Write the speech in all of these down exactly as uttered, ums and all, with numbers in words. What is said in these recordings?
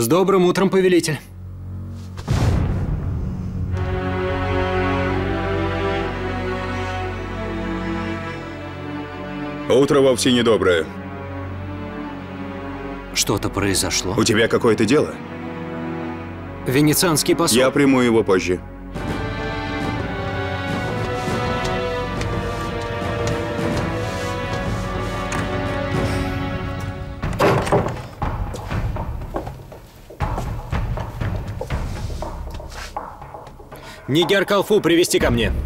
С добрым утром, повелитель. Утро вовсе недоброе. Что-то произошло. У тебя какое-то дело? Венецианский посол. Я приму его позже. Нигер Калфу привести ко мне.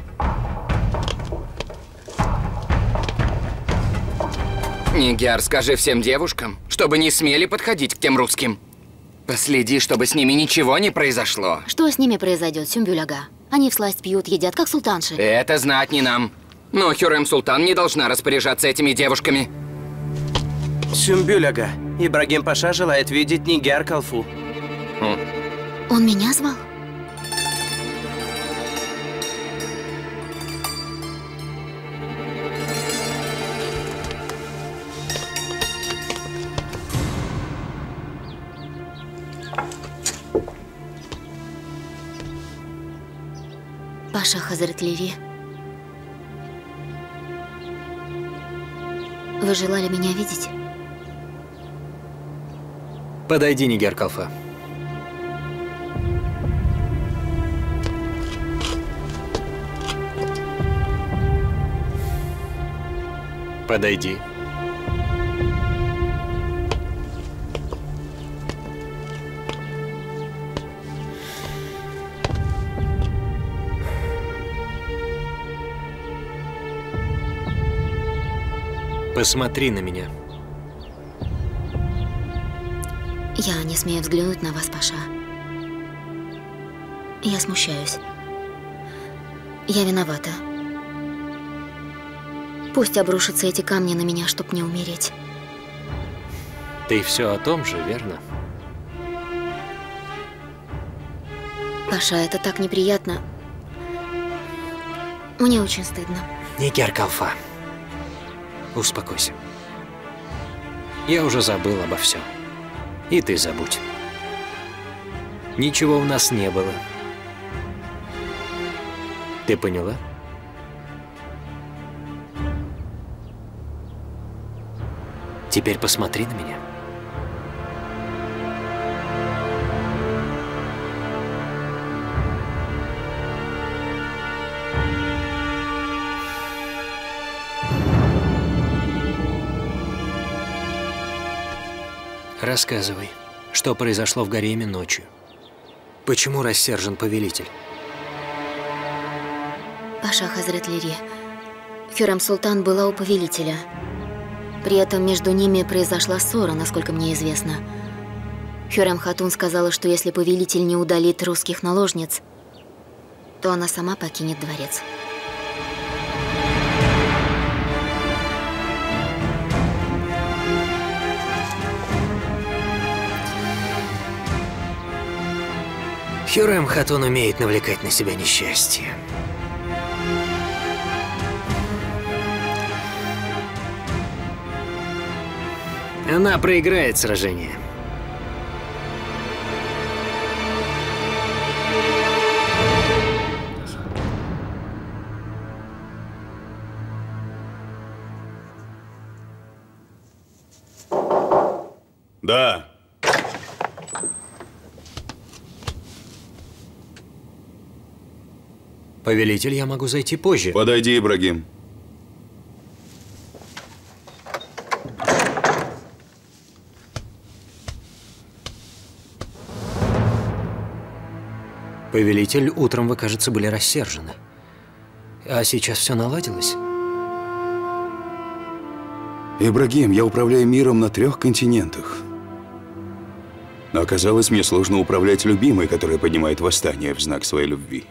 Нигер, скажи всем девушкам, чтобы не смели подходить к тем русским. Последи, чтобы с ними ничего не произошло. Что с ними произойдет, Сюмбюль-ага? Они всласть пьют, едят, как султанши. Это знать не нам. Но Хюррем Султан не должна распоряжаться этими девушками. Сюмбюль-ага, Ибрагим Паша желает видеть Нигер Калфу. Хм. Он меня звал? Паша Хазрет Леви, вы желали меня видеть? Подойди, Нигер Калфа. Подойди. Посмотри на меня. Я не смею взглянуть на вас, Паша. Я смущаюсь. Я виновата. Пусть обрушатся эти камни на меня, чтоб не умереть. Ты все о том же, верно? Паша, это так неприятно. Мне очень стыдно. Нигер Калфа, успокойся. Я уже забыл обо всем. И ты забудь. Ничего у нас не было. Ты поняла? Теперь посмотри на меня. Рассказывай, что произошло в гареме ночью. Почему рассержен повелитель? Паша Хазрет Леви, Хюррем Султан была у повелителя. При этом между ними произошла ссора, насколько мне известно. Хюррем Хатун сказала, что если повелитель не удалит русских наложниц, то она сама покинет дворец. Хюррем Хатун умеет навлекать на себя несчастье. Она проиграет сражение. Да. Повелитель, я могу зайти позже. Подойди, Ибрагим. Повелитель, утром вы, кажется, были рассержены. А сейчас все наладилось? Ибрагим, я управляю миром на трех континентах. Но оказалось, мне сложно управлять любимой, которая поднимает восстание в знак своей любви.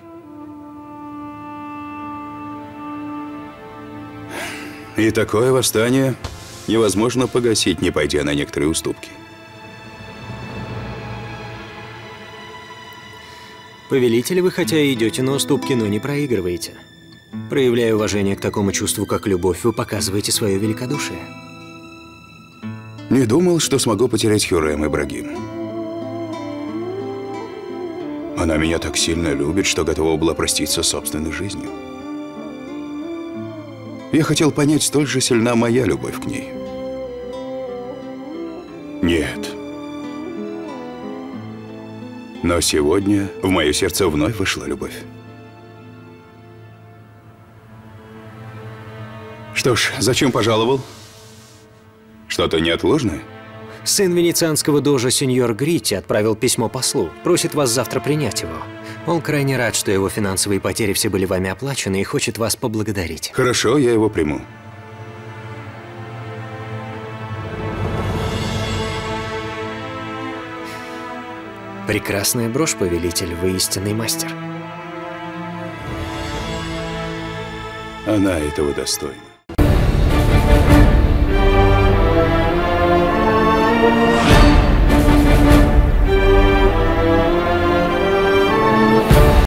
И такое восстание невозможно погасить, не пойдя на некоторые уступки. Повелитель, вы хотя и идете на уступки, но не проигрываете. Проявляя уважение к такому чувству, как любовь, вы показываете свое великодушие. Не думал, что смогу потерять Хюррем, Ибрагим. Она меня так сильно любит, что готова была проститься с собственной жизнью. Я хотел понять, столь же сильна моя любовь к ней. Нет. Но сегодня в мое сердце вновь вошла любовь. Что ж, зачем пожаловал? Что-то неотложное? Сын венецианского дожа сеньор Гритти отправил письмо послу. Просит вас завтра принять его. Он крайне рад, что его финансовые потери все были вами оплачены и хочет вас поблагодарить. Хорошо, я его приму. Прекрасная брошь, повелитель, вы истинный мастер. Она этого достойна. We'll be right back.